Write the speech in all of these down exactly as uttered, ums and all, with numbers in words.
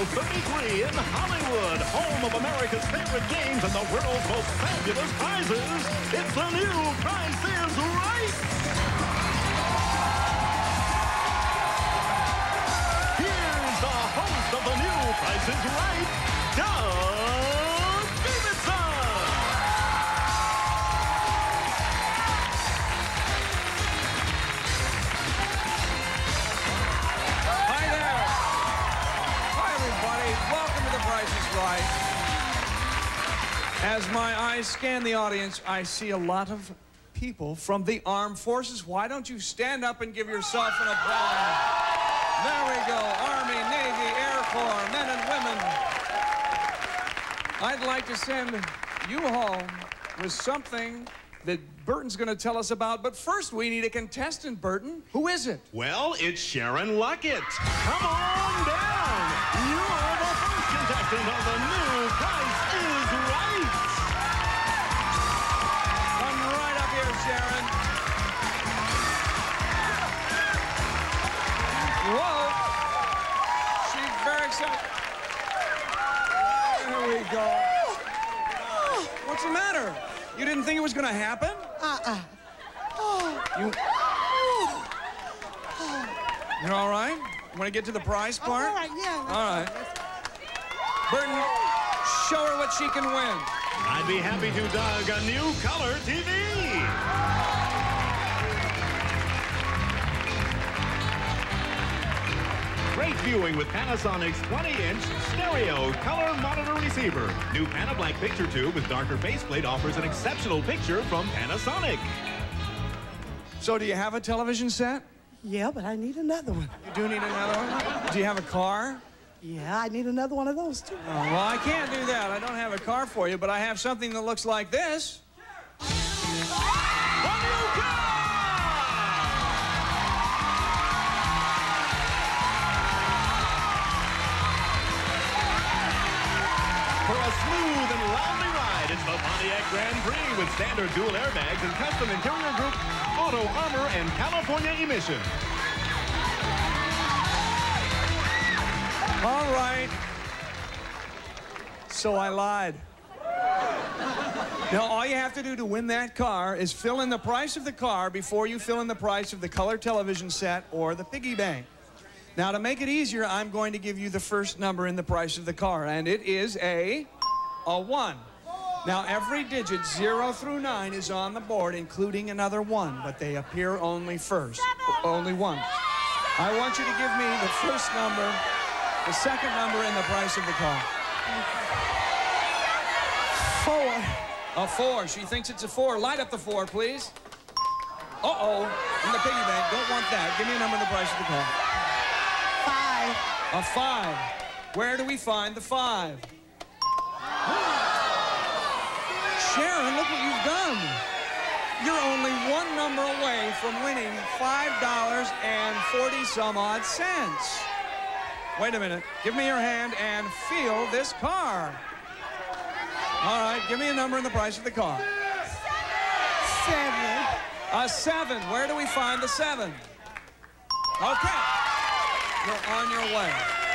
thirty-three in Hollywood, home of America's favorite games and the world's most fabulous prizes. It's the new Price is Right. Here's the host of the new Price is Right, Doug Davidson. Hi there. Hi, everybody. Welcome to The Price is Right. As my eyes scan the audience, I see a lot of people from the armed forces. Why don't you stand up and give yourself an applause? There we go. Army, Navy, Air Corps, men and women. I'd like to send you home with something that Burton's going to tell us about. But first, we need a contestant, Burton. Who is it? Well, it's Sharon Luckett. Come on down. You're the first contestant on the new Price is Right. Come right up here, Sharon. Whoa. She's very excited. There we go. What's the matter? You didn't think it was going to happen? Uh-uh. You... You're all right? You want to get to the prize Oh, part? all right, yeah. All right. Burton, show her what she can win. I'd be happy to, Doug, a new color T V. Great viewing with Panasonic's twenty inch stereo color monitor receiver. New Panablack picture tube with darker faceplate offers an exceptional picture from Panasonic. So do you have a television set? Yeah, but I need another one. You do need another one? Do you have a car? Yeah, I need another one of those, too. Oh, well, I can't do that. I don't have a car for you, but I have something that looks like this. A new car! For a smooth and lively ride, it's the Pontiac Grand Prix with standard dual airbags and custom interior group, auto armor, and California emission. All right. So I lied. Now, all you have to do to win that car is fill in the price of the car before you fill in the price of the color television set or the piggy bank. Now, to make it easier, I'm going to give you the first number in the price of the car, and it is a, a one. Now, every digit, zero through nine, is on the board, including another one, but they appear only first, only once. I want you to give me the first number, the second number in the price of the car. Four. A four. She thinks it's a four. Light up the four, please. Uh-oh. In the piggy bank. Don't want that. Give me a number in the price of the car. Five. A five. Where do we find the five? Sharon, look what you've done. You're only one number away from winning five dollars and forty some odd cents. Wait a minute. Give me your hand and feel this car. All right, give me a number in the price of the car. Seven. A seven. Where do we find the seven? Okay. You're on your way.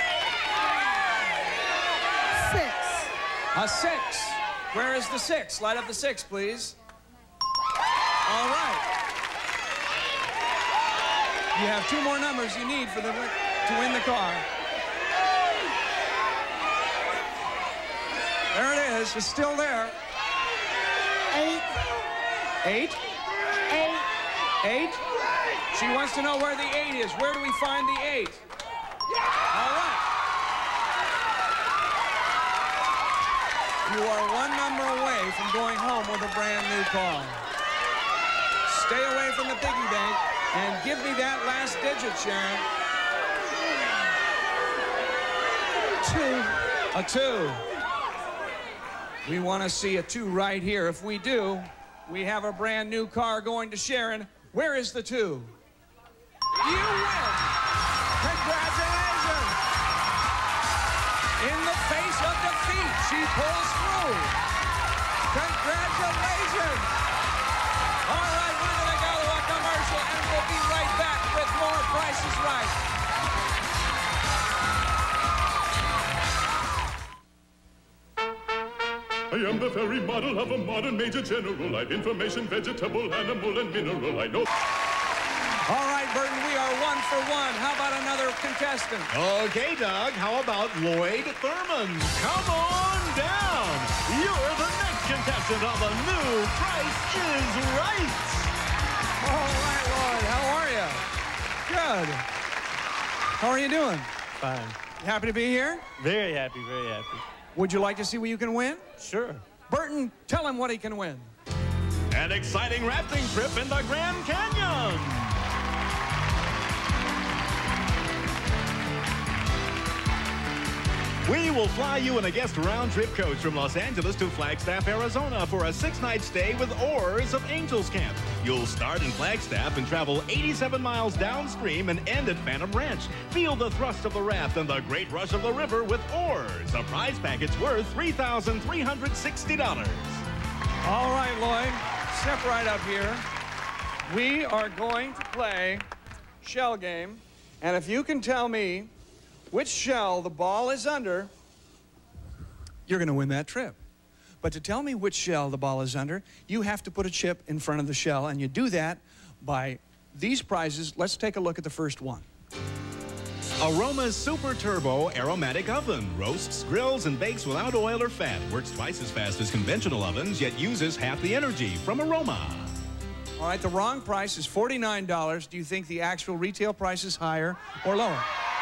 Six. A six. Where is the six? Light up the six, please. All right. You have two more numbers you need for the to win the car. There it is. It's still there. Eight. Eight. Eight. Eight. She wants to know where the eight is. Where do we find the eight? All right. You are one number away from going home with a brand new car. Stay away from the piggy bank and give me that last digit, Sharon. Two. A two. We want to see a two right here. If we do, we have a brand new car going to Sharon. Where is the two? You win! Congratulations! In the face of defeat, she pulls through. Congratulations! All right, we're going to go to a commercial, and we'll be right back with more Price is Right. the very model of a modern major general. I've information, vegetable, animal, and mineral. I know. All right, Burton, we are one for one. How about another contestant? Okay, Doug, how about Lloyd Thurman? Come on down. You're the next contestant on the new Price is Right. All right, Lloyd, how are you? Good. How are you doing? Fine. You happy to be here? Very happy, very happy. Would you like to see what you can win? Sure. Burton, tell him what he can win. An exciting rafting trip in the Grand Canyon. We will fly you in a guest round-trip coach from Los Angeles to Flagstaff, Arizona for a six-night stay with Oars of Angels Camp. You'll start in Flagstaff and travel eighty-seven miles downstream and end at Phantom Ranch. Feel the thrust of the raft and the great rush of the river with Oars, a prize package worth three thousand three hundred sixty dollars. All right, Lloyd, step right up here. We are going to play shell game, and if you can tell me which shell the ball is under, you're going to win that trip. But to tell me which shell the ball is under, you have to put a chip in front of the shell, and you do that by these prizes. Let's take a look at the first one. Aroma's Super Turbo Aromatic Oven. Roasts, grills, and bakes without oil or fat. Works twice as fast as conventional ovens, yet uses half the energy from Aroma. All right, the wrong price is forty-nine dollars. Do you think the actual retail price is higher or lower?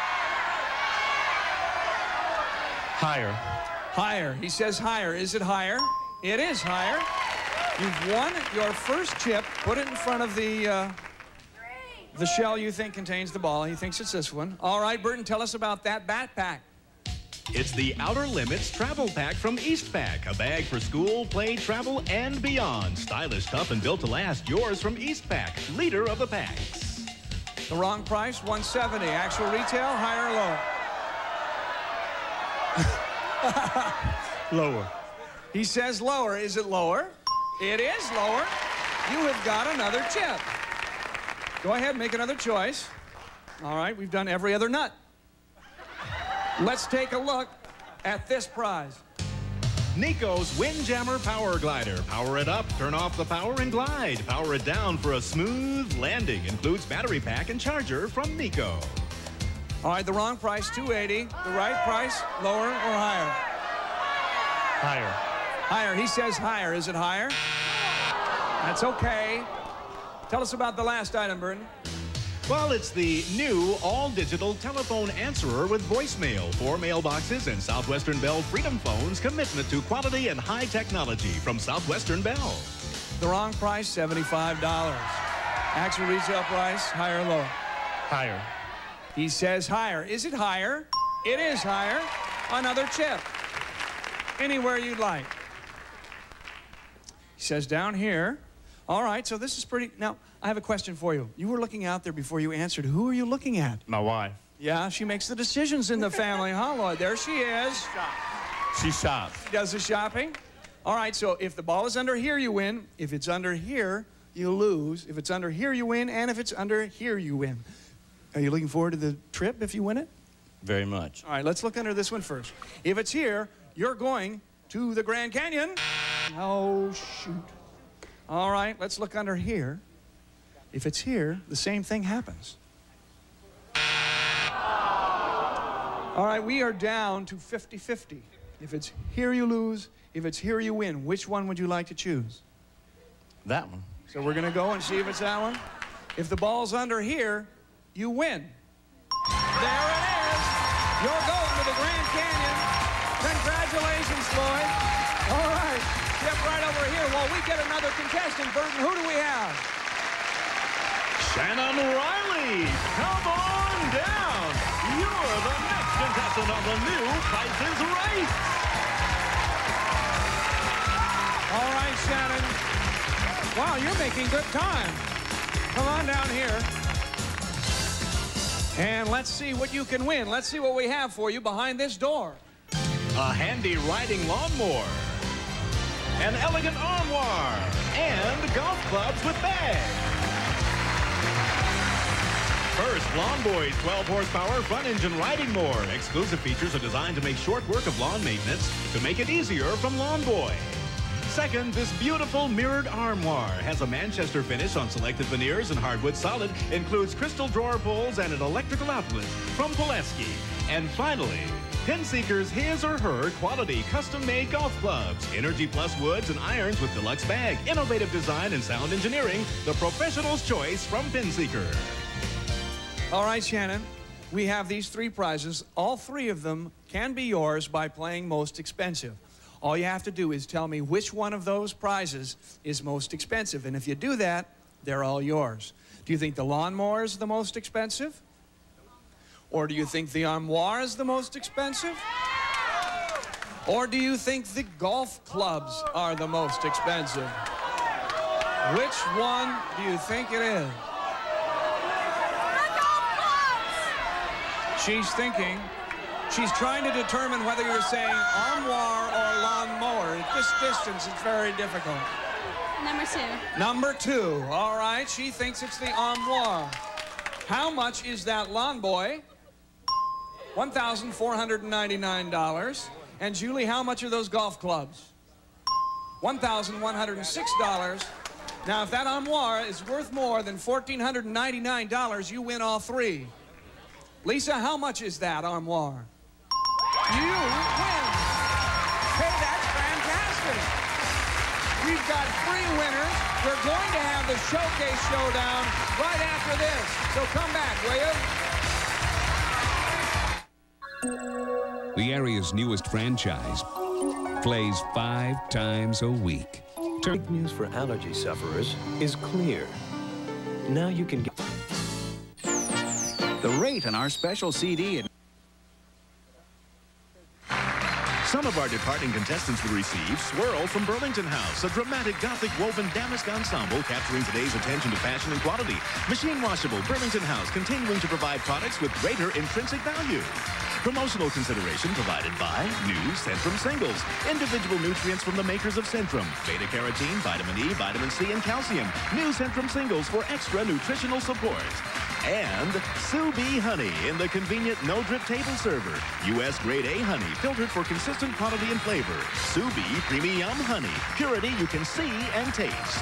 Higher. Higher. He says higher. Is it higher? It is higher. You've won your first chip. Put it in front of the uh, the shell you think contains the ball. He thinks it's this one. All right, Burton, tell us about that backpack. It's the Outer Limits Travel Pack from Eastpak. A bag for school, play, travel, and beyond. Stylish, tough, and built to last. Yours from Eastpak, leader of the packs. The wrong price, one hundred seventy dollars. Actual retail, higher or lower? Lower. He says lower. Is it lower? It is lower. You have got another chip. Go ahead, make another choice. All right, we've done every other nut. Let's take a look at this prize. Nico's Windjammer Power Glider. Power it up, turn off the power, and glide. Power it down for a smooth landing. Includes battery pack and charger from Nico. All right, the wrong price, two hundred eighty dollars. The right price, lower or higher? Higher. Higher. He says higher. Is it higher? That's okay. Tell us about the last item, Burton. Well, it's the new all-digital telephone answerer with voicemail. Four mailboxes and Southwestern Bell Freedom Phones. Commitment to quality and high technology from Southwestern Bell. The wrong price, seventy-five dollars. Actual retail price, higher or lower? Higher. He says higher. Is it higher? It is higher. Another chip. Anywhere you'd like. He says down here. All right, so this is pretty... Now, I have a question for you. You were looking out there before you answered. Who are you looking at? My wife. Yeah, she makes the decisions in the family, huh, Lloyd? There she is. She shops. She does the shopping. All right, so if the ball is under here, you win. If it's under here, you lose. If it's under here, you win. And if it's under here, you win. Are you looking forward to the trip if you win it? Very much. All right, let's look under this one first. If it's here, you're going to the Grand Canyon. Oh, shoot. All right, let's look under here. If it's here, the same thing happens. All right, we are down to fifty fifty. If it's here, you lose. If it's here, you win. Which one would you like to choose? That one. So we're going to go and see if it's that one. If the ball's under here, you win. There it is. You're going to the Grand Canyon. Congratulations, Lloyd. All right, step right over here while we get another contestant. Burton, who do we have? Shannon Riley, come on down. You're the next contestant on the new Price is Right. All right, Shannon. Wow, you're making good time. Come on down here. And let's see what you can win. Let's see what we have for you behind this door. A handy riding lawnmower. An elegant armoire. And golf clubs with bags. First, Lawn Boy's twelve horsepower front engine riding mower. Exclusive features are designed to make short work of lawn maintenance to make it easier from Lawn Boy. Second, this beautiful mirrored armoire has a Manchester finish on selected veneers and hardwood solid, includes crystal drawer pulls and an electrical outlet from Pulaski. And finally, Pinseeker's his or her quality custom-made golf clubs, Energy Plus woods and irons with deluxe bag, innovative design and sound engineering, the professional's choice from Pinseeker. All right, Shannon, we have these three prizes. All three of them can be yours by playing most expensive. All you have to do is tell me which one of those prizes is most expensive. And if you do that, they're all yours. Do you think the lawnmower is the most expensive? Or do you think the armoire is the most expensive? Or do you think the golf clubs are the most expensive? Which one do you think it is? She's thinking. She's trying to determine whether you're saying armoire or lawnmower. At this distance, it's very difficult. Number two. Number two. All right. She thinks it's the armoire. How much is that lawn boy? one thousand four hundred ninety-nine dollars. And Julie, how much are those golf clubs? one thousand one hundred six dollars. Now, if that armoire is worth more than one thousand four hundred ninety-nine dollars, you win all three. Lisa, how much is that armoire? You win. Hey, that's fantastic. We've got three winners. We're going to have the Showcase Showdown right after this. So come back, will you? The area's newest franchise plays five times a week. Big news for allergy sufferers is clear. Now you can get the rate on our special C D. Some of our departing contestants will receive Swirl from Burlington House, a dramatic Gothic woven damask ensemble capturing today's attention to fashion and quality. Machine washable Burlington House, continuing to provide products with greater intrinsic value. Promotional consideration provided by new Centrum Singles. Individual nutrients from the makers of Centrum. Beta-carotene, vitamin E, vitamin C, and calcium. New Centrum Singles for extra nutritional support. And Sue Bee Honey in the convenient no-drip table server. U S grade A honey, filtered for consistent quality and flavor. Sue Bee Premium Honey. Purity you can see and taste.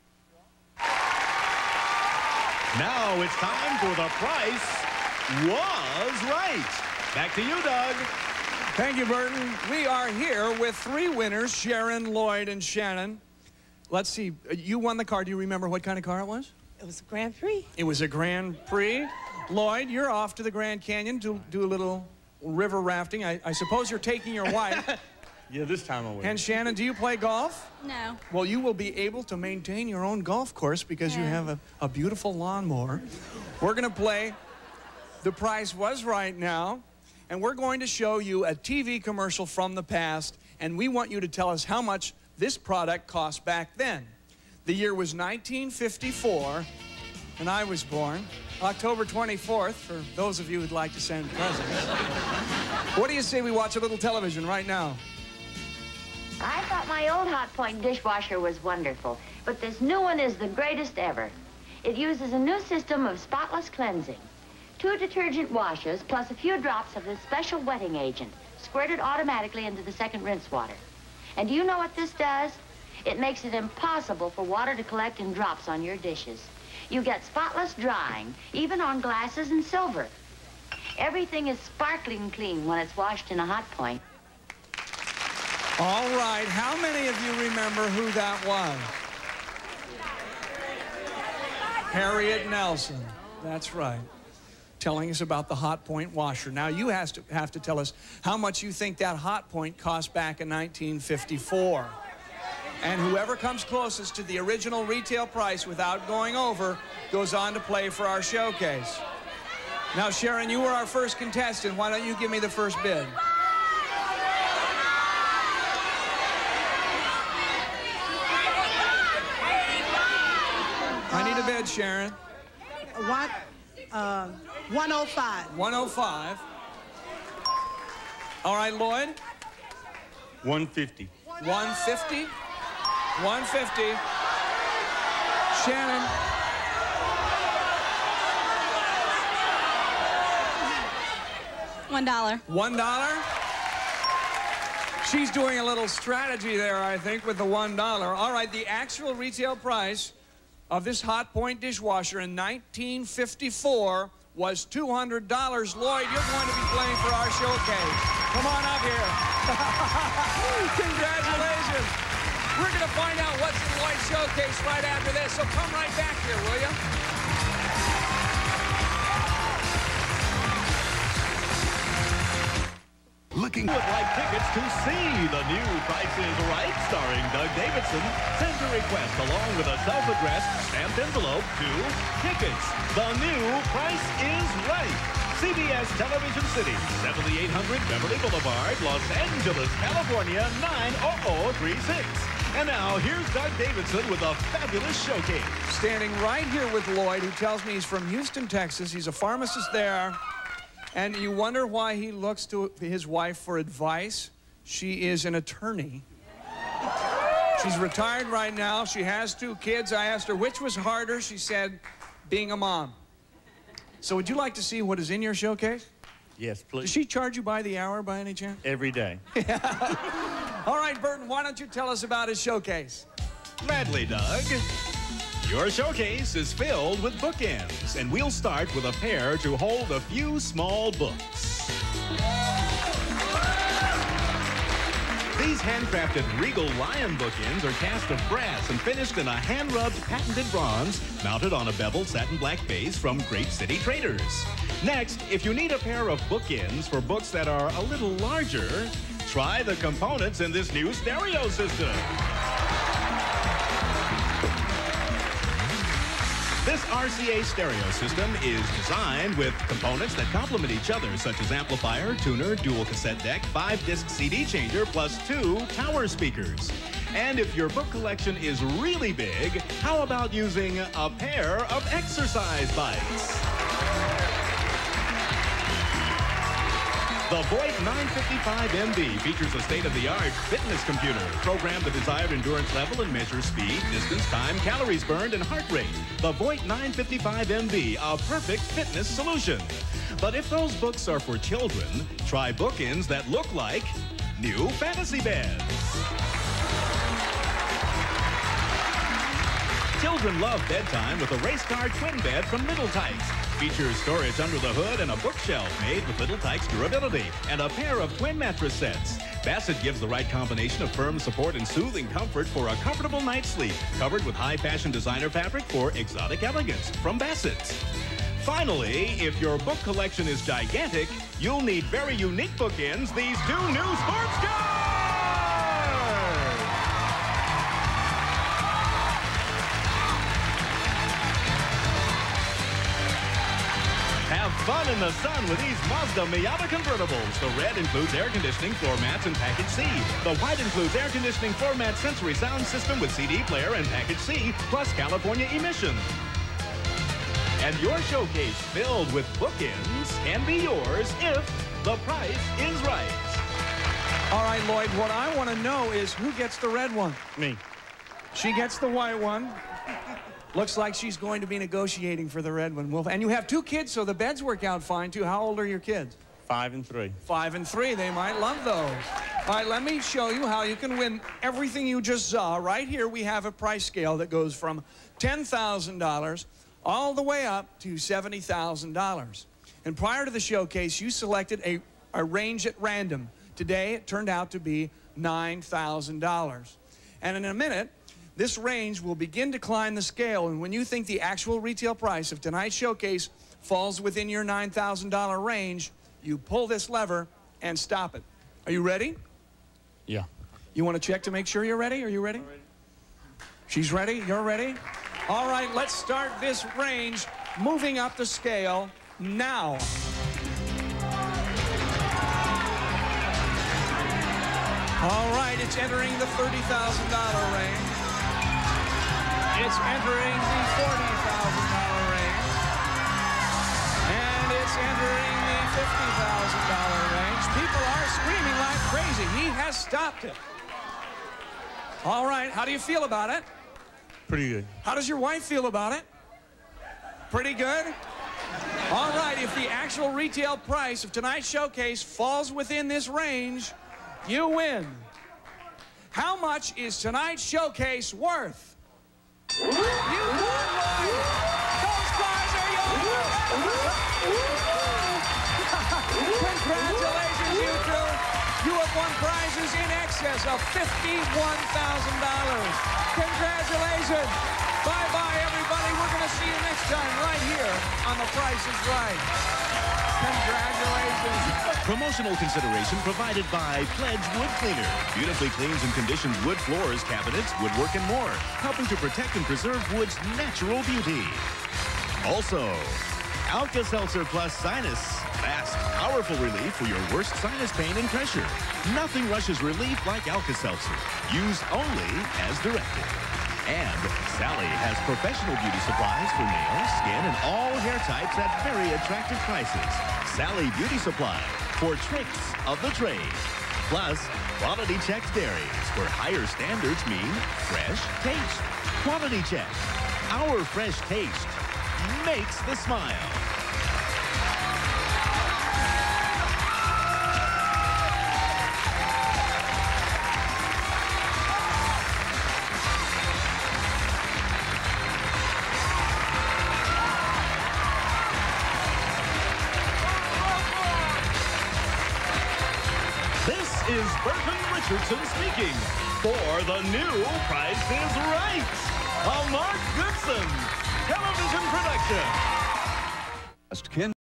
Now it's time for The Price Was Right. Back to you, Doug. Thank you, Burton. We are here with three winners, Sharon, Lloyd, and Shannon. Let's see. You won the car. Do you remember what kind of car it was? It was a Grand Prix. It was a Grand Prix. Lloyd, you're off to the Grand Canyon to do a little river rafting. I, I suppose you're taking your wife. Yeah, this time I will. And Shannon, do you play golf? No. Well, you will be able to maintain your own golf course because Yeah. you have a, a beautiful lawnmower. We're going to play The Price Was Right now, and we're going to show you a T V commercial from the past, and we want you to tell us how much this product cost back then. The year was nineteen fifty-four, and I was born. October twenty-fourth, for those of you who'd like to send presents. What do you say we watch a little television right now? I thought my old Hot Point dishwasher was wonderful, but this new one is the greatest ever. It uses a new system of spotless cleansing. Two detergent washes plus a few drops of this special wetting agent squirted automatically into the second rinse water. And do you know what this does? It makes it impossible for water to collect in drops on your dishes. You get spotless drying, even on glasses and silver. Everything is sparkling clean when it's washed in a Hot Point. All right, how many of you remember who that was? Harriet Nelson. That's right. Telling us about the Hot Point washer. Now you has to, have to tell us how much you think that Hot Point cost back in nineteen fifty-four. And whoever comes closest to the original retail price without going over goes on to play for our showcase. Now, Sharon, you were our first contestant. Why don't you give me the first bid? I need a bid, Sharon. One, uh, one oh five. one oh five. All right, Lloyd? one fifty. one fifty? one fifty. Shannon? One dollar. One dollar? She's doing a little strategy there, I think, with the one dollar. All right, the actual retail price of this Hot Point dishwasher in nineteen fifty-four was two hundred dollars. Lloyd, you're going to be playing for our showcase. Come on up here. Congratulations. We're going to find out what's in Lloyd's showcase right after this, so come right back here, will you? Looking would like tickets to see The New Price is Right, starring Doug Davidson. Send your request along with a self-addressed stamped envelope to Tickets, The New Price is Right. C B S Television City, seventy-eight hundred Beverly Boulevard, Los Angeles, California, nine oh oh three six. And now, here's Doug Davidson with a fabulous showcase. Standing right here with Lloyd, who tells me he's from Houston, Texas. He's a pharmacist there. And you wonder why he looks to his wife for advice. She is an attorney. She's retired right now. She has two kids. I asked her which was harder. She said, being a mom. So would you like to see what is in your showcase? Yes, please. Does she charge you by the hour by any chance? Every day. All right, Burton, why don't you tell us about his showcase? Gladly, Doug. Your showcase is filled with bookends, and we'll start with a pair to hold a few small books. These handcrafted Regal Lion bookends are cast of brass and finished in a hand-rubbed patented bronze mounted on a beveled satin black base from Great City Traders. Next, if you need a pair of bookends for books that are a little larger, try the components in this new stereo system. This R C A stereo system is designed with components that complement each other, such as amplifier, tuner, dual cassette deck, five-disc C D changer, plus two tower speakers. And if your book collection is really big, how about using a pair of exercise bikes? The Voight nine fifty-five M B features a state-of-the-art fitness computer. Program the desired endurance level and measure speed, distance, time, calories burned, and heart rate. The Voight nine fifty-five M B, a perfect fitness solution. But if those books are for children, try bookends that look like new fantasy beds. Children love bedtime with a race car twin bed from Little Tikes. Features storage under the hood and a bookshelf made with Little Tikes durability and a pair of twin mattress sets. Bassett gives the right combination of firm support and soothing comfort for a comfortable night's sleep, covered with high-fashion designer fabric for exotic elegance from Bassett. Finally, if your book collection is gigantic, you'll need very unique bookends, these two new sports cars! Have fun in the sun with these Mazda Miata convertibles. The red includes air conditioning, floor mats, and package C. The white includes air conditioning, floor mat, sensory sound system with C D player and package C, plus California emissions. And your showcase filled with bookends can be yours if the price is right. All right, Lloyd, what I want to know is who gets the red one? Me. She gets the white one. Looks like she's going to be negotiating for the red one. Well, and you have two kids, so the beds work out fine, too. How old are your kids? Five and three. Five and three. They might love those. All right, let me show you how you can win everything you just saw. Right here, we have a price scale that goes from ten thousand dollars all the way up to seventy thousand dollars. And prior to the showcase, you selected a, a range at random. Today, it turned out to be nine thousand dollars. And in a minute, this range will begin to climb the scale, and when you think the actual retail price of tonight's showcase falls within your nine thousand dollar range, you pull this lever and stop it. Are you ready? Yeah. You want to check to make sure you're ready? Are you ready? She's ready? You're ready? All right, let's start this range moving up the scale now. All right, it's entering the thirty thousand dollar range. It's entering the forty thousand dollar range. And it's entering the fifty thousand dollar range. People are screaming like crazy. He has stopped it. All right, how do you feel about it? Pretty good. How does your wife feel about it? Pretty good? All right, if the actual retail price of tonight's showcase falls within this range, You win. How much is tonight's showcase worth? You won one. Those cars are yours. Congratulations, you two. You have won prizes in excess of fifty-one thousand dollars. Congratulations. Bye-bye, everybody. We're going to see you next time right here on The Price is Right. Congratulations. Promotional consideration provided by Pledge Wood Cleaner. Beautifully cleans and conditions wood floors, cabinets, woodwork, and more, helping to protect and preserve wood's natural beauty. Also, Alka-Seltzer Plus Sinus. Fast, powerful relief for your worst sinus pain and pressure. Nothing rushes relief like Alka-Seltzer. Used only as directed. And Sally has professional beauty supplies for nails, skin, and all hair types at very attractive prices. Sally Beauty Supply for tricks of the trade. Plus, Quality Checks Dairies, where higher standards mean fresh taste. Quality Check. Our fresh taste makes the smile. This is Burton Richardson speaking for the new Price is Right, a Mark Goodson television production.